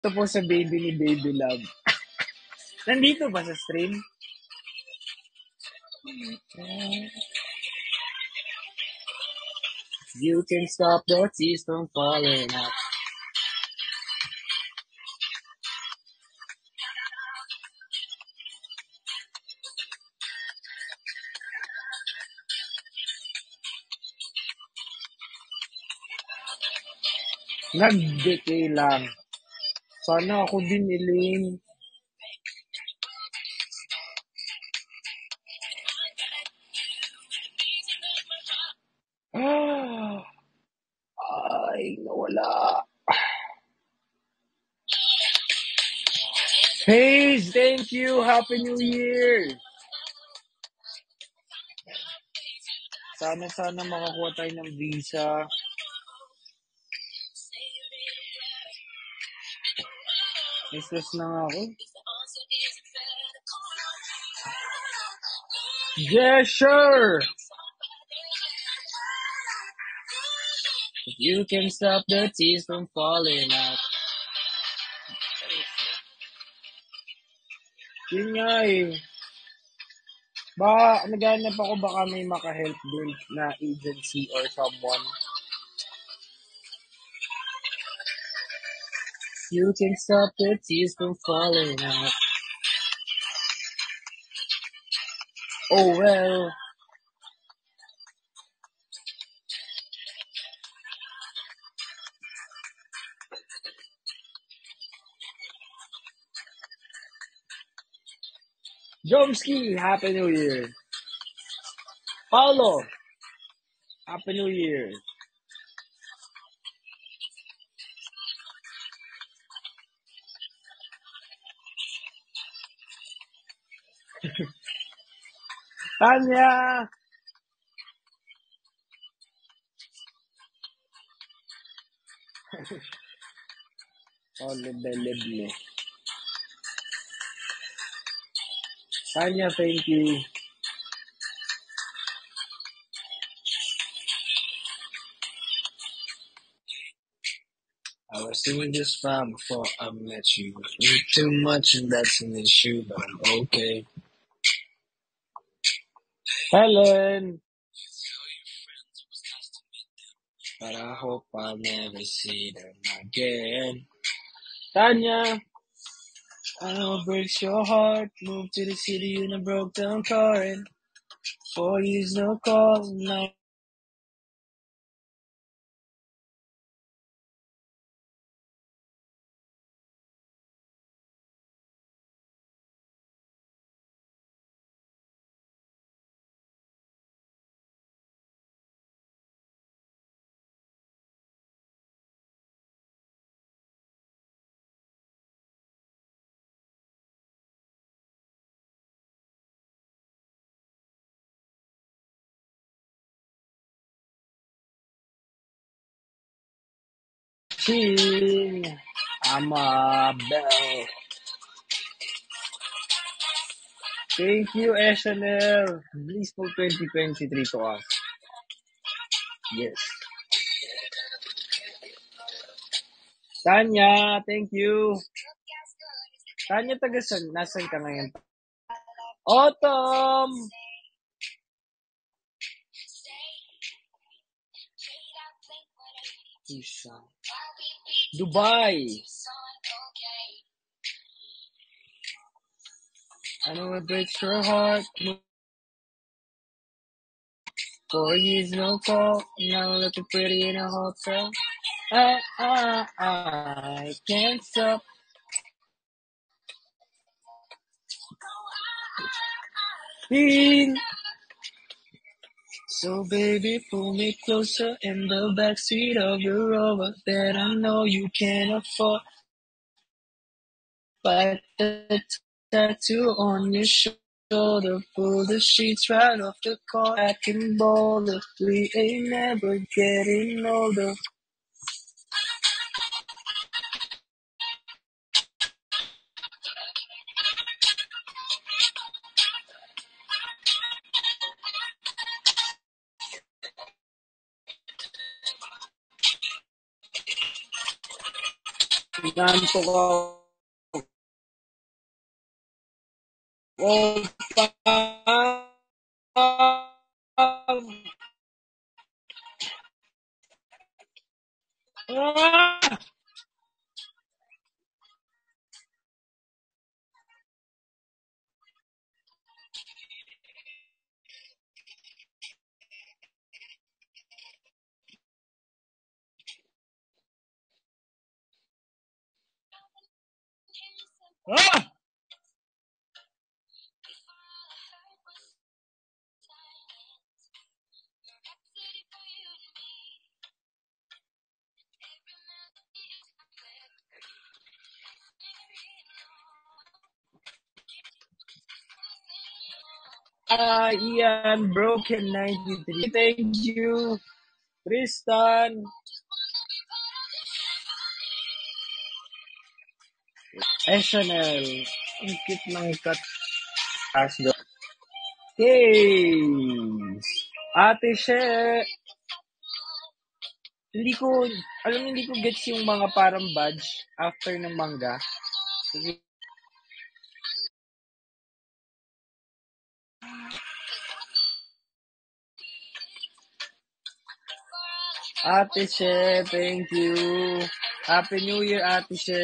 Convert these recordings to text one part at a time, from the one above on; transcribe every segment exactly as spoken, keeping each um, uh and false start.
Ito po sa baby ni Baby Love. Nandito ba sa stream? You can stop the tears from falling out. Nag-decay lang. Sana ako din, Elaine. Ah, ay, nawala. Paige, thank you. Happy New Year. Sana, sana makakuha tayo ng visa. Mistress na nga ako. Yeah, sure. You can stop the tears from falling out. Yun nga eh. Baka, naghanap ako baka may maka-help din na agency or someone. You can stop the tears from falling out. Oh well. Jomski, Happy New Year. Paulo, Happy New Year. Tanya! Oh, leble-leble. Tanya, thank you. I was doing just fine before I met you. You too much and that's an issue, but I'm okay. Helen! But I hope I'll never see them again. Tanya! I know it breaks your heart. Moved to the city in a broke down car and four years no call. Now Ching, I'm a bell. Thank you, S N L. Blissful twenty twenty-three to us. Yes. Tanya, thank you. Tanya, taga san? Nasaan ka ngayon? Autumn! Isa. Dubai. I know it breaks your heart. Four years no call. Now looking pretty in a hotel. I, I, I can't stop. Being. So baby, pull me closer in the backseat of your Rover that I know you can't afford. Like the tattoo on your shoulder, pull the sheets right off the car. I can boulder, we ain't never getting older. Nantok ako. Oh, pa. Ah! Ah! Ah, Ian, Broken ninety-three. Thank you. Tristan. S N L. Ang cute ng cut. Asdo. Hey! Ate She. Hindi ko, alam mo, hindi ko gets yung mga parang badge after ng manga. Ate She, thank you. Happy New Year, Ate She.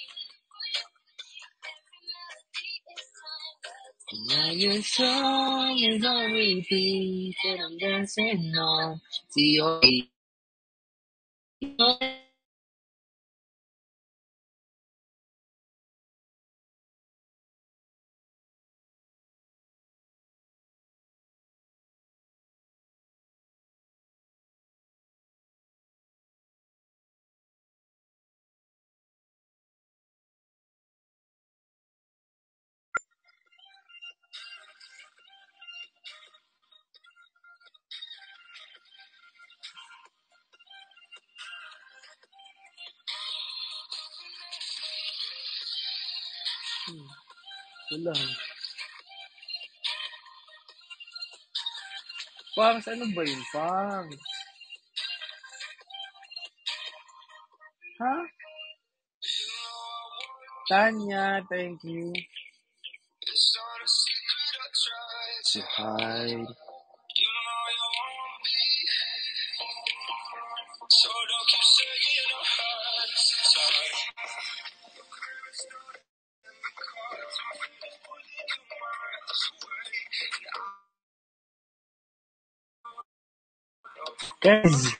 Now your song is on repeat and I'm dancing on to your beat. Wala. Pangs, ano ba yun, Pangs? Ha? Tanya, thank you. To hide. Guys,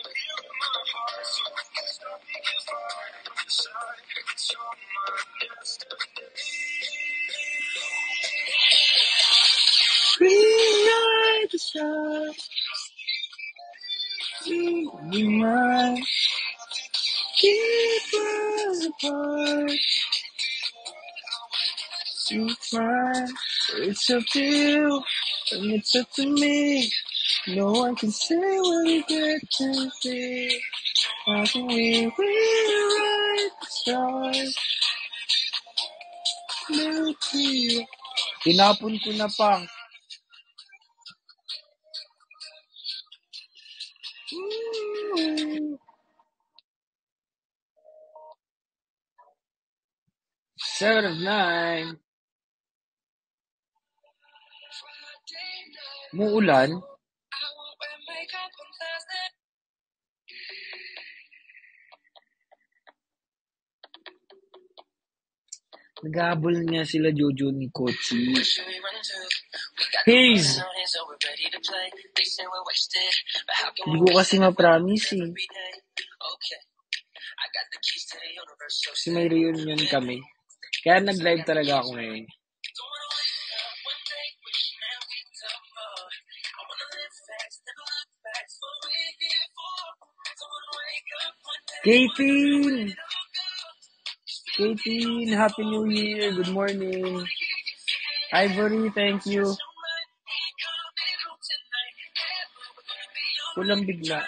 rewrite the stars. Rewrite. Keep us apart. You cry. It's up to you. And it's up to me. No one can say what we get to see. How can we rewrite the stars? Lucy. Tinapon ko na, Pang. Ooh. Seven of nine. Muulan? Naghabol niya sila Jojo ni Kochi. Haze! Hindi ko kasi ma-promise eh. Kasi may reunion kami. Kaya nag-live talaga ako ngayon. Katie! Katie, Happy New Year. Good morning. Ivory, thank you. Kulang bigla.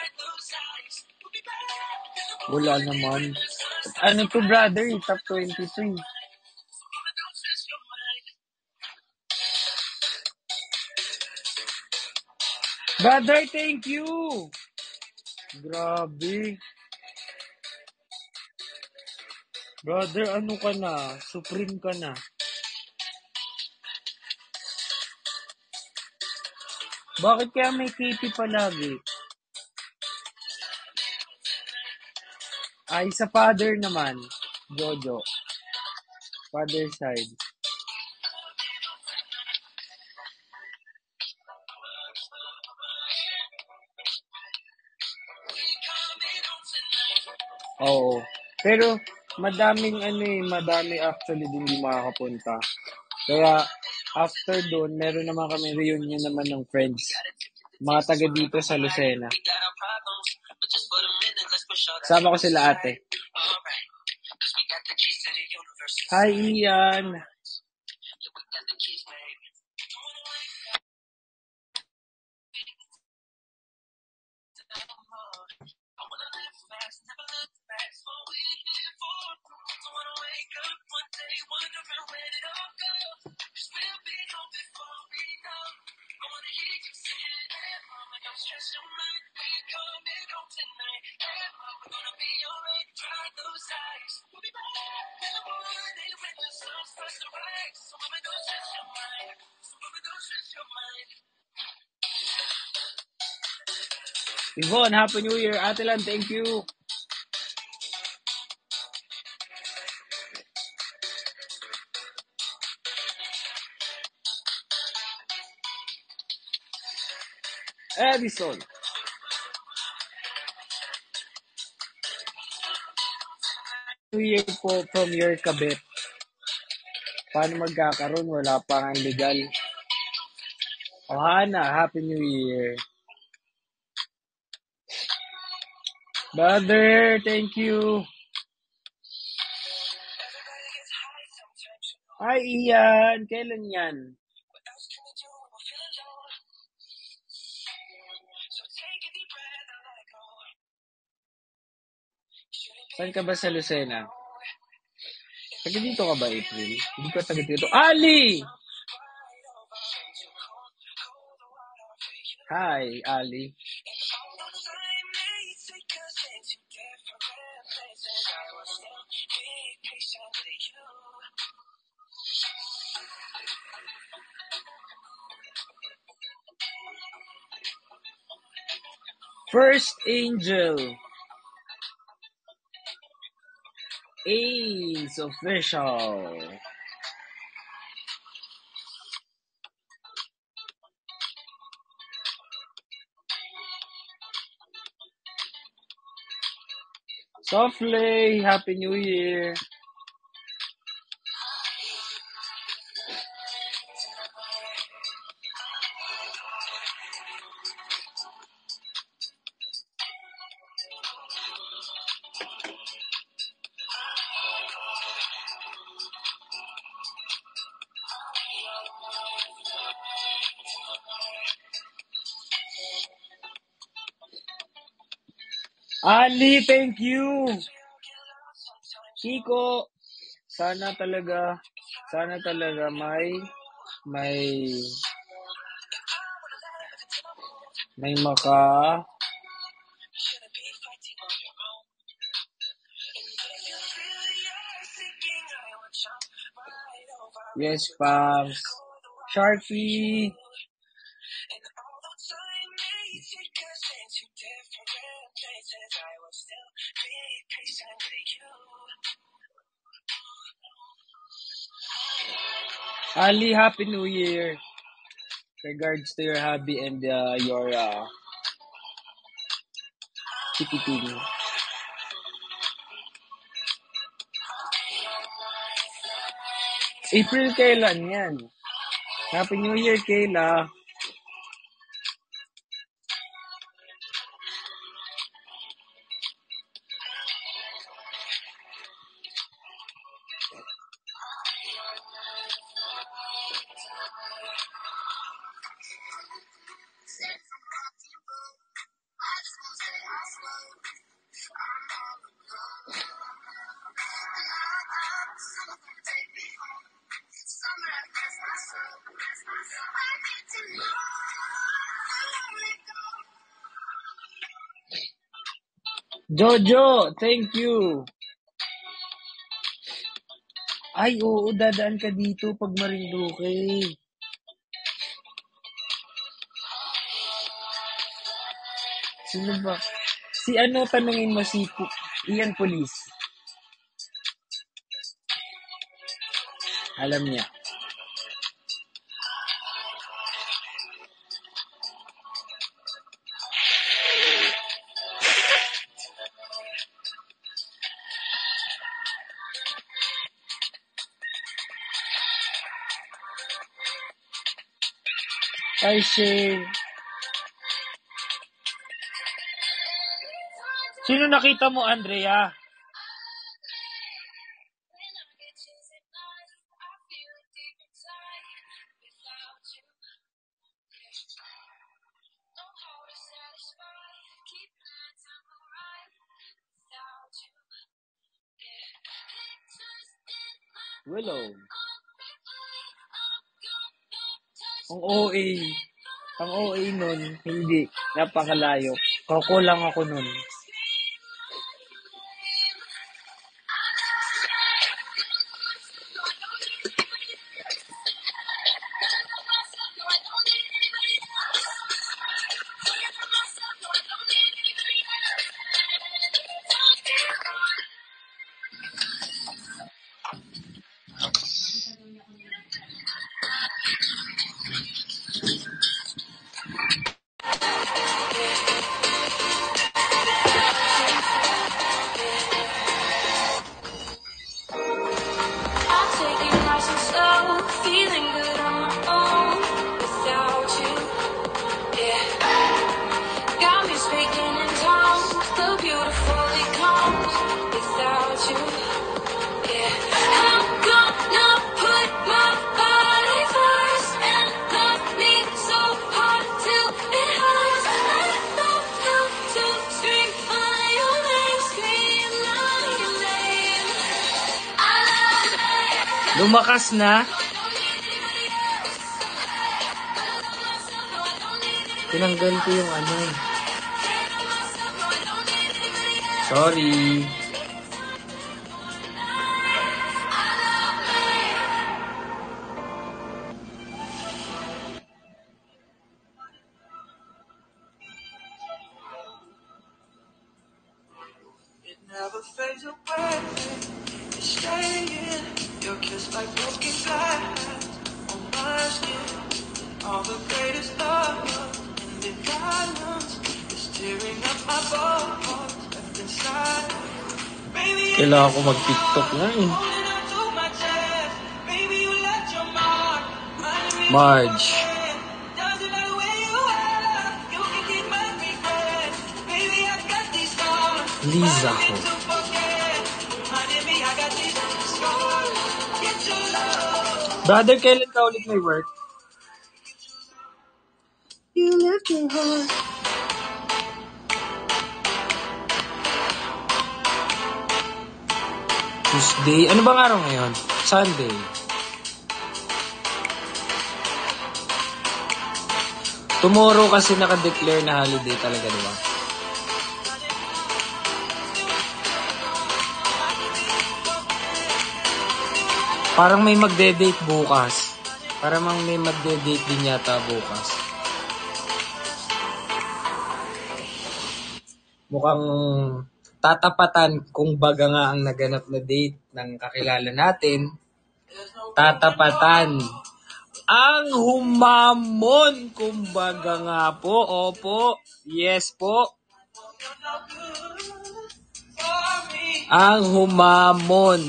Wala naman. Ano to, brother? Top twenty-three. Brother, thank you. Grabe. Brother, ano ka na? Supreme ka na. Bakit kaya may K P palagi? Ay, sa father naman. Jojo. Father side. Oo. Pero, madaming ano eh, madami actually din hindi makakapunta. Kaya, after doon, meron naman kami reunion naman ng friends. Mga taga dito sa Lucena. Sama ko sila ate. Hi, Ian! Yvonne, Happy New Year! Ate Lan, thank you! Edison! New Year po from your kabit. Paano magkakaroon? Wala pa nga legal. Oh, Hana, Happy New Year! Brother, thank you! Hi, Ian! Kailan yan? Saan ka ba sa Lucena? Taga dito ka ba, April? Hindi ka taga dito. Ali! Hi, Ali. First Angel. Ace official. Softly, Happy New Year. Ali, thank you. Kiko, sana talaga, sana talaga may, may, may maka, yes, Pams. Sharpie. Ali, Happy New Year. Regards to your hobby and uh, your uh, ticketing. April kailan yan? Happy New Year, Kayla. Jojo, thank you. Ay, oo, dadaan ka dito pag Marinduque. Sino ba? Si ano, tanungin mo si Pu- Ian Police. Alam niya. Ay, Shay. Sino nakita mo, Andrea? Willow. Ang O A. Ang O A nun, hindi. Napakalayo. Koko lang ako nun. I'll take it nice and slow, feeling good on my own without you. Yeah, got me speaking in tongues, the beautiful it comes without you. Yeah, I'm gonna put my body first and love me so hard till it hurts. I know how to scream my your name, scream my name. I love you. Lumakas na. Tinanggal ko yung ano. Sorry. It never fades away. It's staying. Your kiss like broken glass on my skin. All the greatest love in the violence is tearing up my bones left inside. Baby, Kailangan ko mag-TikTok na eh. holding on to my chest. Baby, you left your mark. Reminding me Marge. doesn't matter where you are. You can keep my regrets. Baby, I got these scars. Liza ko. To forget. Reminding me I got these scars. Get your love. Brother, kailan ka ulit may work? You left me hard. Tuesday. Ano bang araw ngayon? Sunday. Tomorrow kasi naka-declare na holiday talaga, di ba? Parang may magde-date bukas. Parang may magde-date din yata bukas. Mukhang tatapatan kung baga nga ang naganap na date ng kakilala natin. Tatapatan ang humamon kumbaga nga po. Opo. Yes po. Ang humamon.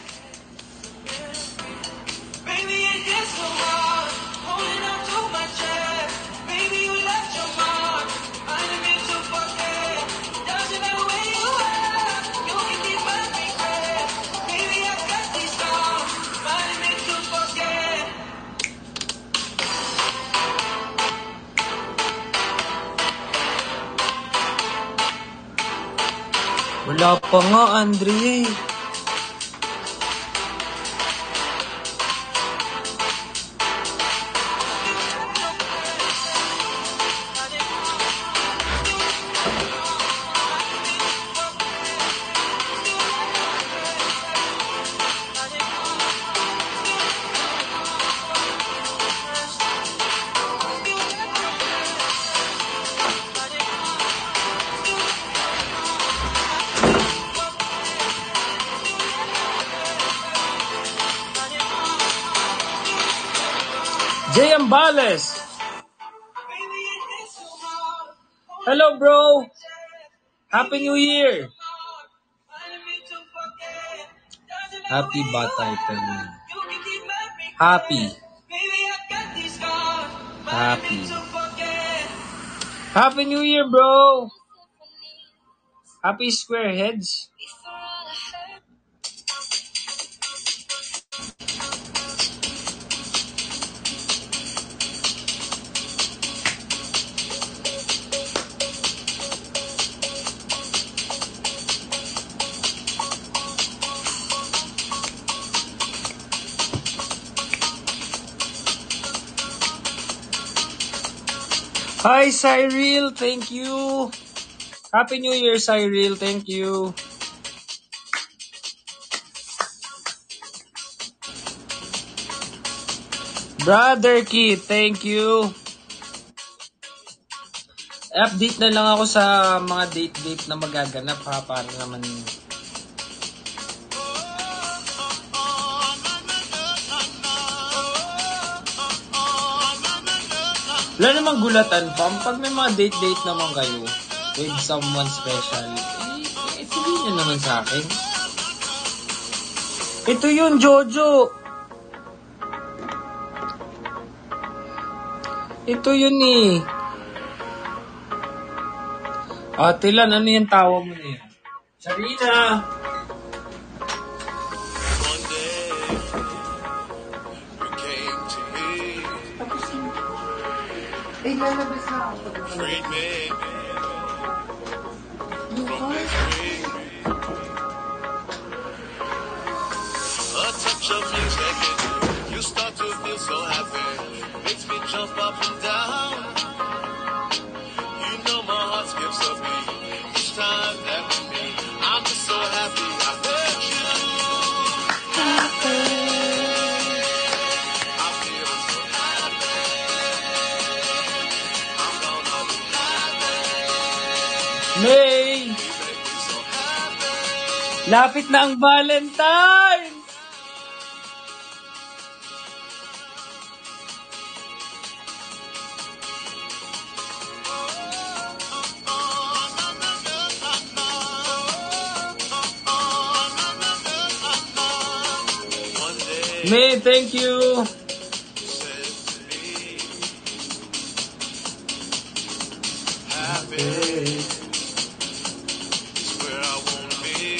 Baby, it gets so hard. Holding on to my chest. Baby, you left your mark. Reminding me to forget. Doesn't matter where you are. You can keep my regrets. Baby, I got these scars. Reminding me to forget. Wala pa nga, Andre. Jay Ambales. Hello, bro. Happy New Year. Happy ba title? Happy. Happy. Happy New Year, bro. Happy Square Heads. Hi, Cyril. Thank you. Happy New Year, Cyril. Thank you. Brother Keith, thank you. Update na lang ako sa mga date-date na magaganap ha, para naman wala namang gulatan, Pam. Pag may mga date-date naman kayo with someone special, eh, eh sabihin nyo naman sa akin. Ito yun, Jojo. Ito yun eh. Ate Lan, ano yung tawa mo niya? Sarina! Eh, lalabas na ako. Freed me from this ring. A touch of music, you start to feel so happy. Makes me jump up and down. You know my heart skips a beat each time that we meet. I'm just so happy I met you. Happy. I feel so happy. I'm gonna be happy. May! You make me so happy. Lapit na ang Valentine! May, thank you. Happy is where I wanna be.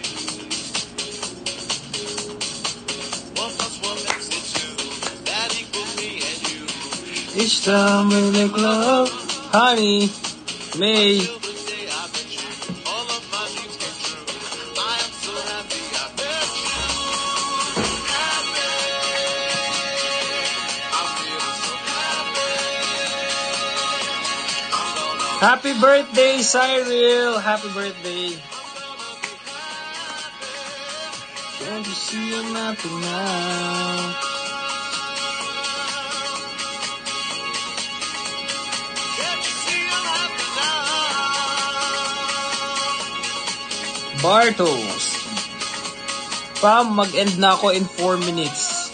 One plus one makes it two. That equals me and you. Each time we make love, honey, May. Till the day I met you, all of my dreams came true. I am so happy I met you. Happy. I'm feeling so happy. I'm gonna Happy birthday, Cyril! Happy birthday! Can't you see I'm happy now? Can't you see I'm happy now? Bartos. Pam, mag-end na ako in four minutes.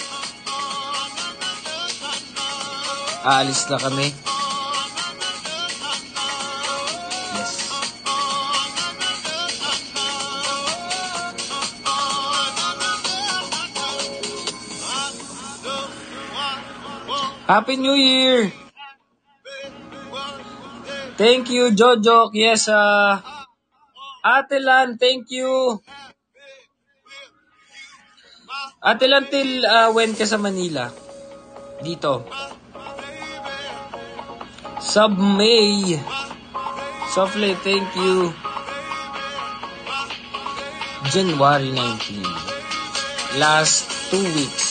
Aalis na kami. Yes. Happy New Year! Thank you, Jojo. Yes, uh, Ate Lan, thank you. Ate Lan, till uh, when ka sa Manila? Dito. Sub May. Softly, thank you. January nineteenth. Last two weeks.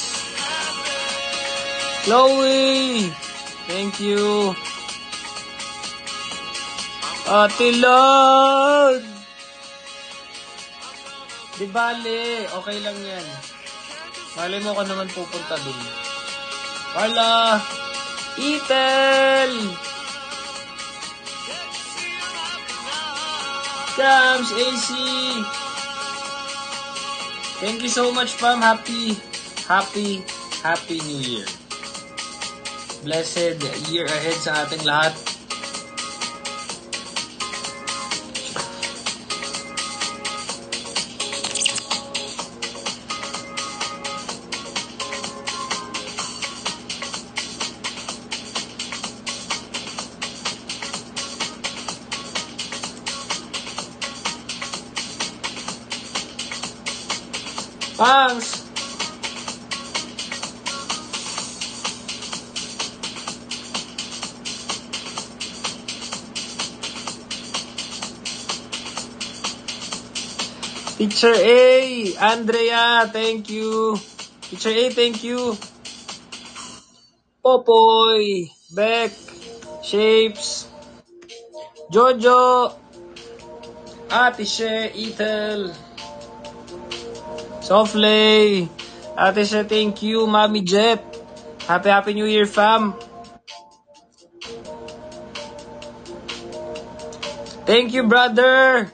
Chloe! Thank you. Ate Lan! Di bale, okay lang yan. Malay mo ka naman pupunta dun. Wala! Itel! Jams, A C! Thank you so much, Pam. Happy, happy, happy New Year. blessed year ahead sa ating lahat. Thanks! Teacher A, Andrea, thank you. Teacher A, thank you. Popoy, Beck, Shapes, Jojo, Ate She, Ethel, Soflay, Ate She, thank you. Mami Jet, happy happy new year fam. Thank you brother.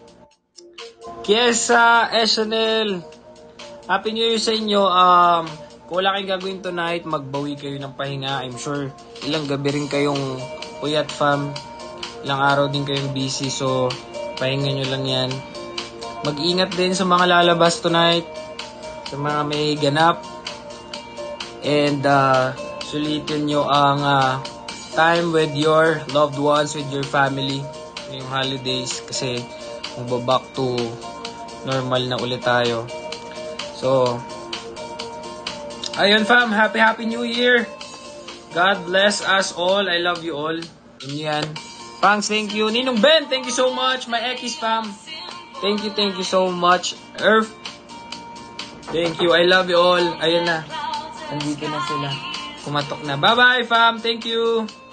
Kiesa, S N L, happy new year sa inyo. Um, kung wala kayong gagawin tonight, magbawi kayo ng pahinga. I'm sure ilang gabi rin kayong puyat fam. Ilang araw din kayong busy, so pahinga nyo lang yan. Mag-ingat din sa mga lalabas tonight, sa mga may ganap. And uh, sulitin nyo ang uh, time with your loved ones, with your family ngayong holidays, kasi magbaback to normal na ulit tayo. So, ayun fam, happy happy new year. God bless us all. I love you all. Yun yan. Thanks, thank you. Ninong Ben, thank you so much. My Ekis fam, thank you, thank you so much. Earth, thank you. I love you all. Ayun na, andito na sila. Kumatok na. Bye bye fam, thank you.